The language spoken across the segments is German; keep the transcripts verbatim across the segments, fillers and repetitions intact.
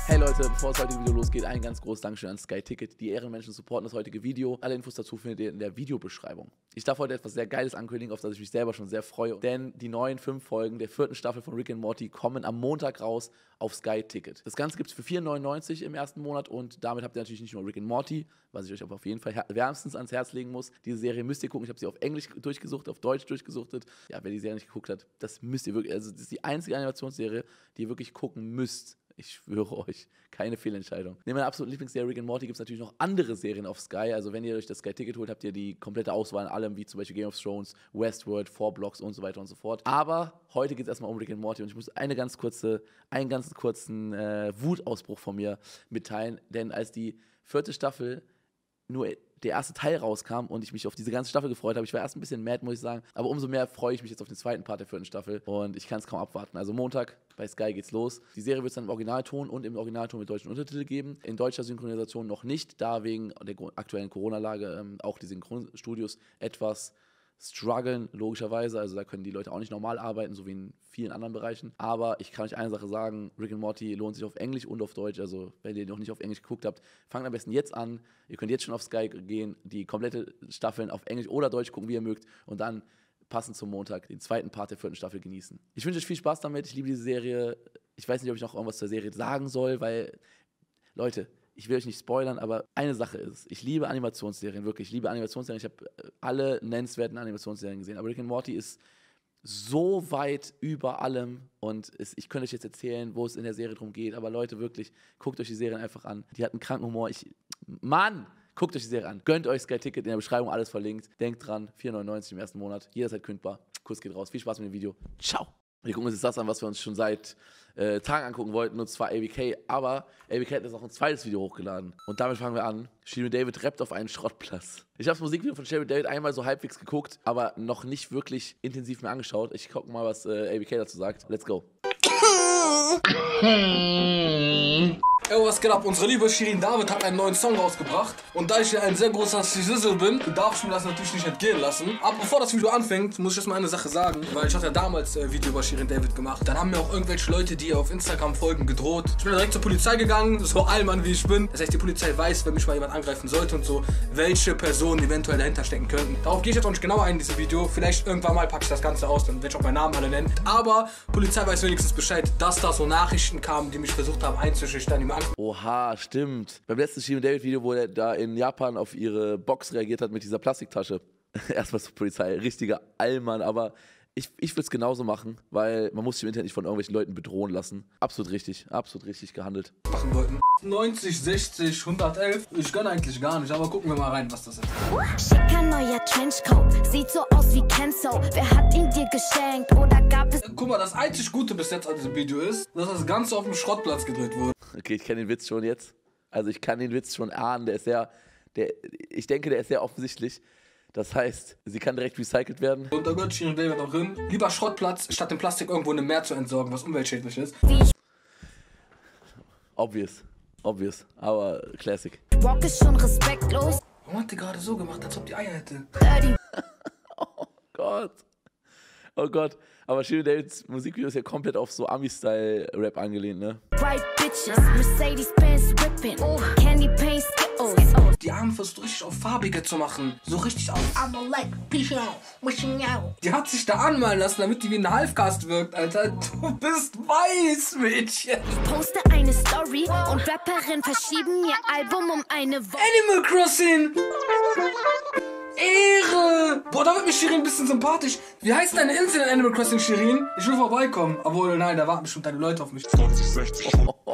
Hey Leute, bevor das heutige Video losgeht, ein ganz großes Dankeschön an Sky Ticket. Die Ehrenmenschen supporten das heutige Video. Alle Infos dazu findet ihr in der Videobeschreibung. Ich darf heute etwas sehr Geiles ankündigen, auf das ich mich selber schon sehr freue. Denn die neuen fünf Folgen der vierten Staffel von Rick and Morty kommen am Montag raus auf Sky Ticket. Das Ganze gibt es für vier neunundneunzig im ersten Monat und damit habt ihr natürlich nicht nur Rick and Morty, was ich euch aber auf jeden Fall wärmstens ans Herz legen muss. Diese Serie müsst ihr gucken. Ich habe sie auf Englisch durchgesucht, auf Deutsch durchgesuchtet. Ja, wer die Serie nicht geguckt hat, das müsst ihr wirklich, also das ist die einzige Animationsserie, die ihr wirklich gucken müsst. Ich schwöre euch, keine Fehlentscheidung. Neben meiner absoluten Lieblingsserie Rick and Morty gibt es natürlich noch andere Serien auf Sky. Also wenn ihr euch das Sky-Ticket holt, habt ihr die komplette Auswahl an allem, wie zum Beispiel Game of Thrones, Westworld, Four Blocks und so weiter und so fort. Aber heute geht es erstmal um Rick and Morty und ich muss eine ganz kurze, einen ganz kurzen äh, Wutausbruch von mir mitteilen. Denn als die vierte Staffel nur der erste Teil rauskam und ich mich auf diese ganze Staffel gefreut habe. Ich war erst ein bisschen mad, muss ich sagen. Aber umso mehr freue ich mich jetzt auf den zweiten Part der vierten Staffel. Und ich kann es kaum abwarten. Also Montag bei Sky geht's los. Die Serie wird es dann im Originalton und im Originalton mit deutschen Untertiteln geben. In deutscher Synchronisation noch nicht, da wegen der aktuellen Corona-Lage ähm, auch die Synchronstudios etwas strugglen, logischerweise. Also da können die Leute auch nicht normal arbeiten, so wie in vielen anderen Bereichen. Aber ich kann euch eine Sache sagen, Rick and Morty lohnt sich auf Englisch und auf Deutsch. Also wenn ihr noch nicht auf Englisch geguckt habt, fangt am besten jetzt an. Ihr könnt jetzt schon auf Sky gehen, die komplette Staffeln auf Englisch oder Deutsch gucken, wie ihr mögt. Und dann passend zum Montag den zweiten Part der vierten Staffel genießen. Ich wünsche euch viel Spaß damit. Ich liebe diese Serie. Ich weiß nicht, ob ich noch irgendwas zur Serie sagen soll, weil, Leute, ich will euch nicht spoilern, aber eine Sache ist, ich liebe Animationsserien, wirklich. Ich liebe Animationsserien. Ich habe alle nennenswerten Animationsserien gesehen. Aber Rick and Morty ist so weit über allem. Und es, ich könnte euch jetzt erzählen, wo es in der Serie drum geht. Aber Leute, wirklich, guckt euch die Serien einfach an. Die hat einen kranken Humor. Ich, Mann! Guckt euch die Serie an. Gönnt euch Sky Ticket, in der Beschreibung alles verlinkt. Denkt dran, vier neunundneunzig im ersten Monat. Jederzeit kündbar. Kuss geht raus. Viel Spaß mit dem Video. Ciao! Wir gucken uns jetzt das an, was wir uns schon seit äh, Tagen angucken wollten, und zwar A B K. Aber A B K hat jetzt noch ein zweites Video hochgeladen. Und damit fangen wir an. Shirin David rappt auf einen Schrottplatz. Ich habe das Musikvideo von Shirin David einmal so halbwegs geguckt, aber noch nicht wirklich intensiv mehr angeschaut. Ich gucke mal, was äh, A B K dazu sagt. Let's go. Ey, was geht ab? Unsere liebe Shirin David hat einen neuen Song rausgebracht. Und da ich ja ein sehr großer Sizzle bin, darf ich mir das natürlich nicht entgehen lassen. Aber bevor das Video anfängt, muss ich erstmal eine Sache sagen. Weil ich hatte ja damals ein Video über Shirin David gemacht. Dann haben mir auch irgendwelche Leute, die auf Instagram folgen, gedroht. Ich bin direkt zur Polizei gegangen, so allmann wie ich bin. Das heißt, die Polizei weiß, wenn mich mal jemand angreifen sollte und so, welche Personen eventuell dahinter stecken könnten. Darauf gehe ich jetzt auch nicht genauer ein in diesem Video. Vielleicht irgendwann mal packe ich das Ganze aus, dann werde ich auch meinen Namen alle nennen. Aber Polizei weiß wenigstens Bescheid, dass da so Nachrichten kamen, die mich versucht haben einzuschüchtern, die mir Angst. Oha, stimmt. Beim letzten Shirin David Video, wo er da in Japan auf ihre Box reagiert hat mit dieser Plastiktasche. Erstmal zur Polizei, richtiger Allmann, aber ich, ich würde es genauso machen, weil man muss sich im Internet nicht von irgendwelchen Leuten bedrohen lassen. Absolut richtig, absolut richtig gehandelt. Machen wollten. neunzig, sechzig, hundertelf. Ich gönne eigentlich gar nicht, aber gucken wir mal rein, was das ist. Schicker neuer Trenchcoat, sieht so aus wie Kenzo. Wer hat ihn dir geschenkt oder gab es... Guck mal, das einzig Gute bis jetzt an diesem Video ist, dass das Ganze auf dem Schrottplatz gedreht wurde. Okay, ich kenne den Witz schon jetzt. Also ich kann den Witz schon ahnen, der ist sehr, der, ich denke, der ist sehr offensichtlich. Das heißt, sie kann direkt recycelt werden. Und da gehört Shirin David auch hin. Lieber Schrottplatz, statt den Plastik irgendwo in einem Meer zu entsorgen, was umweltschädlich ist. Obvious, obvious, aber Classic. Walk ist schon respektlos. Warum hat die gerade so gemacht, als ob die Eier hätte? Oh Gott. Oh Gott. Aber Shirin Davids Musikvideo ist ja komplett auf so Ami-Style-Rap angelehnt, ne? White bitches, Mercedes-Benz whipping, oh, Candy Paint Skittles. Die haben versucht, richtig auf farbige zu machen. So richtig auf. I'm like, wishing out. Die hat sich da anmalen lassen, damit die wie ein Halfcast wirkt, Alter. Du bist weiß, Mädchen. Ich poste eine Story und Rapperin verschieben ihr Album um eine Woche. Animal Crossing! Ehre! Boah, da wird mir Shirin ein bisschen sympathisch. Wie heißt deine Insel in Animal Crossing, Shirin? Ich will vorbeikommen. Obwohl, nein, da warten bestimmt deine Leute auf mich. zwanzig sechzig.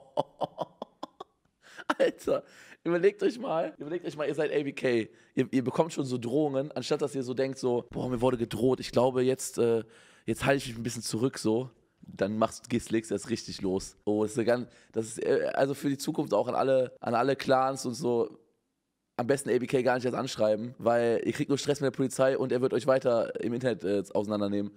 Alter, überlegt euch mal, überlegt euch mal, ihr seid A B K. Ihr, ihr bekommt schon so Drohungen, anstatt dass ihr so denkt, so, boah, mir wurde gedroht. Ich glaube, jetzt, äh, jetzt halte ich mich ein bisschen zurück, so. Dann machst, gehst, legst du erst richtig los. Oh, das ist, ganz, das ist äh, also für die Zukunft auch an alle, an alle Clans und so. Am besten A B K gar nicht erst anschreiben, weil ihr kriegt nur Stress mit der Polizei und er wird euch weiter im Internet äh, auseinandernehmen.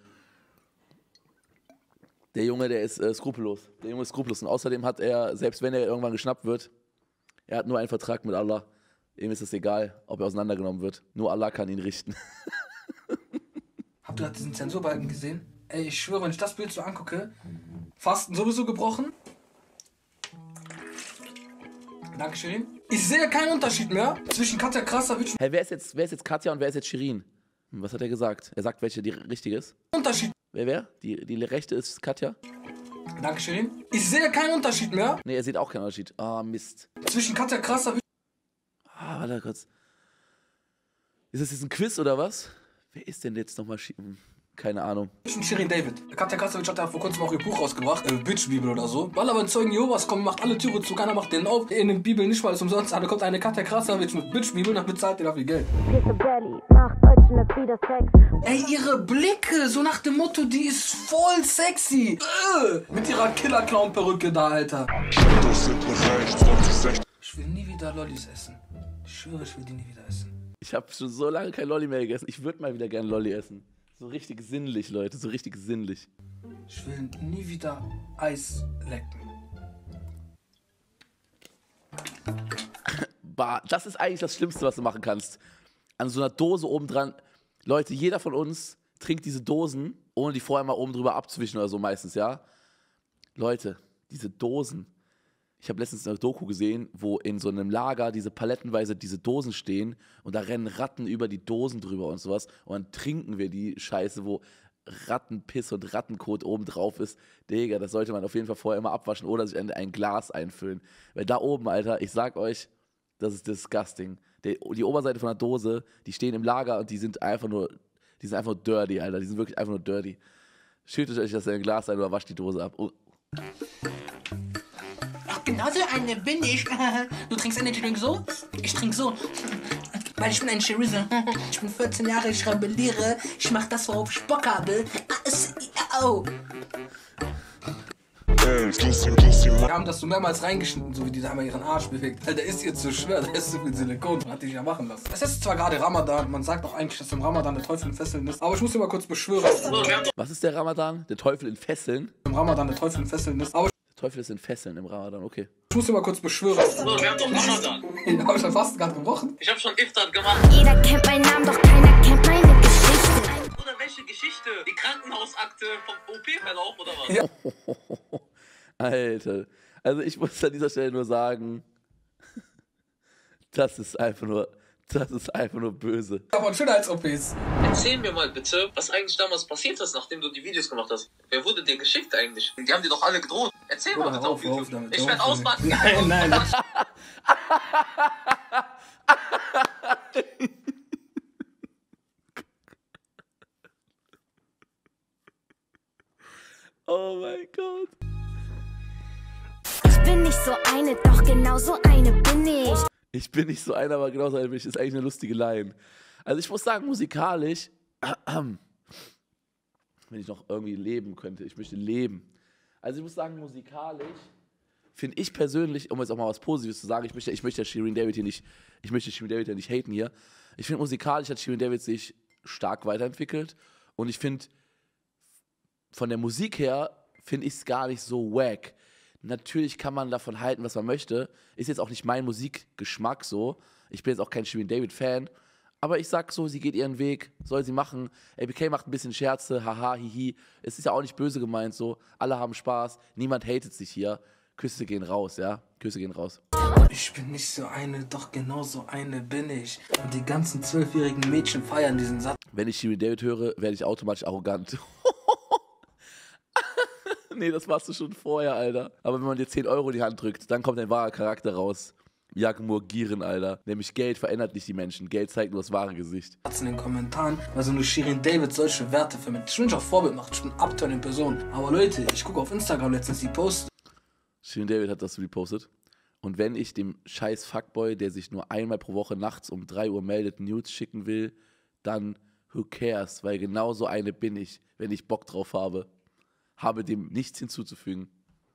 Der Junge, der ist äh, skrupellos. Der Junge ist skrupellos. Und außerdem hat er, selbst wenn er irgendwann geschnappt wird, er hat nur einen Vertrag mit Allah. Ihm ist es egal, ob er auseinandergenommen wird. Nur Allah kann ihn richten. Habt ihr diesen Zensurbalken gesehen? Ey, ich schwöre, wenn ich das Bild so angucke, Fasten sowieso gebrochen. Danke, Shirin. Ich sehe keinen Unterschied mehr zwischen Katja Krasavic. Hey, wer ist jetzt, wer ist jetzt Katja und wer ist jetzt Shirin? Was hat er gesagt? Er sagt, welche die richtige ist. Unterschied. Wer, wer? Die, die rechte ist Katja? Danke, Shirin. Ich sehe keinen Unterschied mehr. Nee, er sieht auch keinen Unterschied. Ah, Mist. Zwischen Katja Krasavic. Ah, warte kurz. Ist das jetzt ein Quiz oder was? Wer ist denn jetzt nochmal Shirin? Keine Ahnung. Shirin David. Katja Krasavic hat ja vor kurzem auch ihr Buch rausgebracht, äh, Bitch-Bibel oder so. Weil aber ein Zeugen Jehovas kommen, macht alle Türe zu, keiner macht den auf. In den Bibeln nicht, weil es umsonst ist. Da kommt eine Katja Krasavic mit Bitch-Bibel, dann bezahlt ihr dafür Geld. Ey, ihre Blicke, so nach dem Motto, die ist voll sexy. Äh, mit ihrer Killer-Clown-Perücke da, Alter. Ich will nie wieder Lollis essen. Ich schwöre, ich will die nie wieder essen. Ich habe schon so lange kein Lolli mehr gegessen. Ich würde mal wieder gerne Lolli essen. So richtig sinnlich, Leute, so richtig sinnlich. Ich will nie wieder Eis lecken. Bah, das ist eigentlich das Schlimmste, was du machen kannst. An so einer Dose oben dran. Leute, jeder von uns trinkt diese Dosen, ohne die vorher mal oben drüber abzuwischen oder so meistens, ja? Leute, diese Dosen. Ich habe letztens eine Doku gesehen, wo in so einem Lager diese palettenweise diese Dosen stehen und da rennen Ratten über die Dosen drüber und sowas und dann trinken wir die Scheiße, wo Rattenpiss und Rattenkot oben drauf ist. Digga, das sollte man auf jeden Fall vorher immer abwaschen oder sich in ein Glas einfüllen. Weil da oben, Alter, ich sag euch, das ist disgusting. Die, die Oberseite von der Dose, die stehen im Lager und die sind einfach nur, die sind einfach nur dirty, Alter. Die sind wirklich einfach nur dirty. Schüttet euch das in ein Glas ein oder wascht die Dose ab. Oh. Genauso eine bin ich. Du trinkst Energy Drink so? Ich trinke so. Weil ich bin ein Cherizer. Ich bin vierzehn Jahre, ich rebelliere. Ich mach das, worauf ich Bock habe. Oh. Wir haben das so mehrmals reingeschnitten, so wie die da einmal ihren Arsch bewegt. Alter, der ist ihr zu schwer, da ist so viel Silikon. Man hat die nicht ja machen lassen. Es ist zwar gerade Ramadan, man sagt auch eigentlich, dass im Ramadan der Teufel in Fesseln ist. Aber ich muss dir mal kurz beschwören. Was ist der Ramadan? Der Teufel in Fesseln? Im Ramadan der Teufel in Fesseln ist. Aber der Teufel ist in Fesseln im Ramadan, okay. Ich muss dir mal kurz beschwören. Bruder, wir haben doch Ramadan. Den hab ich schon fast gerade gebrochen. Ich hab schon Iftar gemacht. Jeder kennt meinen Namen, doch keiner kennt meine Geschichte. Bruder, welche Geschichte? Die Krankenhausakte vom O P-Verlauf oder was? Ja. Alter. Also ich muss an dieser Stelle nur sagen, das ist einfach nur, das ist einfach nur böse. Aber Schönheits-O Ps. Erzähl mir mal bitte, was eigentlich damals passiert ist, nachdem du die Videos gemacht hast. Wer wurde dir geschickt eigentlich? Die haben dir doch alle gedroht. Erzähl mal bitte auf YouTube. Damit. Ich werde ausmachen. Nein, nein, nein. Oh mein Gott. Ich bin nicht so eine, doch genau so eine bin ich. Ich bin nicht so einer, aber genauso ein bin ich. Ist eigentlich eine lustige Line. Also ich muss sagen, musikalisch, wenn ich noch irgendwie leben könnte, ich möchte leben. Also ich muss sagen, musikalisch finde ich persönlich, um jetzt auch mal was Positives zu sagen, ich möchte, ich möchte Shirin David hier nicht, ich möchte Shirin David hier nicht haten hier. Ich finde musikalisch hat Shirin David sich stark weiterentwickelt und ich finde von der Musik her finde ich es gar nicht so wack. Natürlich kann man davon halten, was man möchte. Ist jetzt auch nicht mein Musikgeschmack so. Ich bin jetzt auch kein Shirin David-Fan. Aber ich sag so, sie geht ihren Weg, soll sie machen. A B K macht ein bisschen Scherze, haha, hihi. Es ist ja auch nicht böse gemeint so. Alle haben Spaß, niemand hatet sich hier. Küsse gehen raus, ja? Küsse gehen raus. Ich bin nicht so eine, doch genau so eine bin ich. Und die ganzen zwölfjährigen Mädchen feiern diesen Satz. Wenn ich Shirin David höre, werde ich automatisch arrogant. Nee, das warst du schon vorher, Alter. Aber wenn man dir zehn Euro in die Hand drückt, dann kommt dein wahrer Charakter raus. Jagmur Gieren, Alter. Nämlich Geld verändert nicht die Menschen. Geld zeigt nur das wahre Gesicht. In den Kommentaren, weil so eine Shirin David solche Werte vermittelt. Ich bin nicht auch Vorbild macht, ich bin Upturn in Person. Aber Leute, ich gucke auf Instagram letztens die Posts. Shirin David hat das repostet. Und wenn ich dem scheiß Fuckboy, der sich nur einmal pro Woche nachts um drei Uhr meldet, Nudes schicken will, dann who cares? Weil genau so eine bin ich, wenn ich Bock drauf habe. Habe dem nichts hinzuzufügen.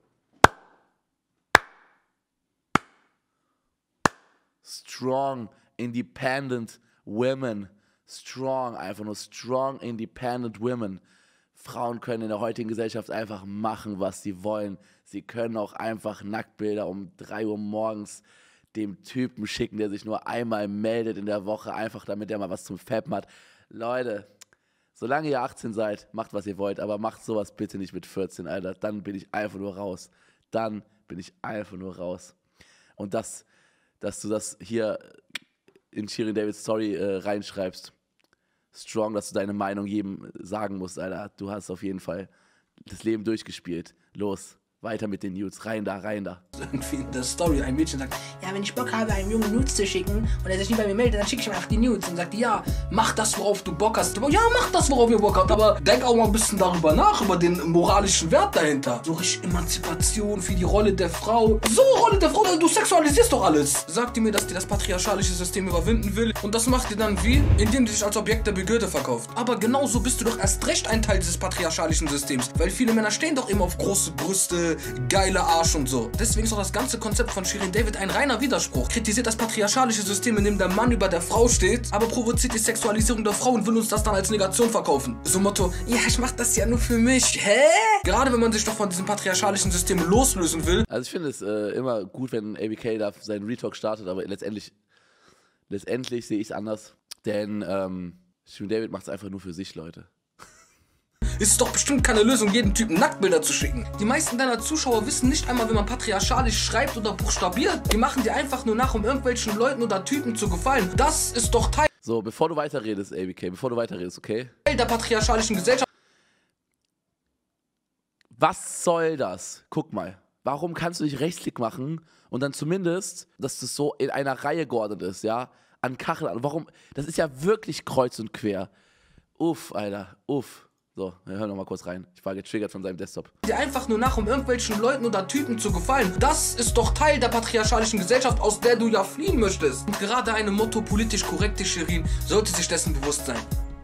Strong, independent women. Strong, einfach nur strong, independent women. Frauen können in der heutigen Gesellschaft einfach machen, was sie wollen. Sie können auch einfach Nacktbilder um drei Uhr morgens dem Typen schicken, der sich nur einmal meldet in der Woche, einfach damit er mal was zum Fappen hat. Leute, solange ihr achtzehn seid, macht, was ihr wollt, aber macht sowas bitte nicht mit vierzehn, Alter. Dann bin ich einfach nur raus. Dann bin ich einfach nur raus. Und das, dass du das hier in Shirin Davids Story äh, reinschreibst, strong, dass du deine Meinung jedem sagen musst, Alter. Du hast auf jeden Fall das Leben durchgespielt. Los, weiter mit den Nudes. Rein da, rein da. Irgendwie in der Story ein Mädchen sagt, ja, wenn ich Bock habe, einem Jungen Nudes zu schicken und er sich nie bei mir meldet, dann schicke ich ihm einfach die Nudes und sagt, ja, mach das, worauf du Bock hast. Ja, mach das, worauf ihr Bock habt, aber denk auch mal ein bisschen darüber nach, über den moralischen Wert dahinter. So richtig Emanzipation für die Rolle der Frau. So, Rolle der Frau, du sexualisierst doch alles. Sagt ihr mir, dass die das patriarchalische System überwinden will und das macht ihr dann wie? Indem die sich als Objekt der Begierde verkauft. Aber genauso bist du doch erst recht ein Teil dieses patriarchalischen Systems, weil viele Männer stehen doch immer auf große Brüste, geile Arsch und so. Deswegen ist auch das ganze Konzept von Shirin David ein reiner Widerspruch. Kritisiert das patriarchalische System, in dem der Mann über der Frau steht, aber provoziert die Sexualisierung der Frau und will uns das dann als Negation verkaufen. So Motto, ja, ich mach das ja nur für mich. Hä? Gerade wenn man sich doch von diesem patriarchalischen System loslösen will. Also ich finde es äh, immer gut, wenn A B K da seinen Retalk startet, aber letztendlich, letztendlich sehe ich es anders. Denn ähm, Shirin David macht es einfach nur für sich, Leute. Ist es doch bestimmt keine Lösung, jedem Typen Nacktbilder zu schicken. Die meisten deiner Zuschauer wissen nicht einmal, wie man patriarchalisch schreibt oder buchstabiert. Die machen dir einfach nur nach, um irgendwelchen Leuten oder Typen zu gefallen. Das ist doch Teil So, bevor du weiterredest, A B K, bevor du weiterredest, okay? der patriarchalischen Gesellschaft. Was soll das? Guck mal. Warum kannst du nicht Rechtsklick machen und dann zumindest, dass das so in einer Reihe geordnet ist, ja? An Kacheln. Warum? Das ist ja wirklich kreuz und quer. Uff, Alter, uff. So, wir hören noch mal kurz rein. Ich war getriggert von seinem Desktop. Die einfach nur nach, um irgendwelchen Leuten oder Typen zu gefallen. Das ist doch Teil der patriarchalischen Gesellschaft, aus der du ja fliehen möchtest. Und gerade eine Motto politisch korrekte Shirin sollte sich dessen bewusst sein.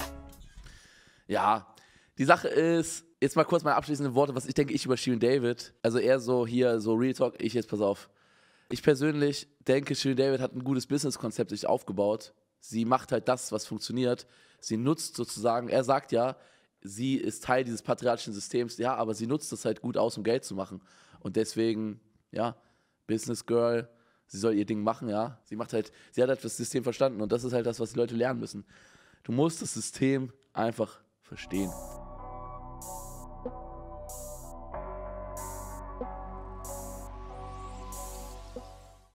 Ja, die Sache ist, jetzt mal kurz meine abschließenden Worte, was ich denke ich über Shirin David. Also eher so hier, so Real Talk, ich jetzt, pass auf. Ich persönlich denke, Shirin David hat ein gutes Businesskonzept sich aufgebaut. Sie macht halt das, was funktioniert. Sie nutzt sozusagen, er sagt ja, sie ist Teil dieses patriarchischen Systems, ja, aber sie nutzt das halt gut aus, um Geld zu machen. Und deswegen, ja, Business Girl, sie soll ihr Ding machen, ja. Sie macht halt, sie hat halt das System verstanden und das ist halt das, was die Leute lernen müssen. Du musst das System einfach verstehen.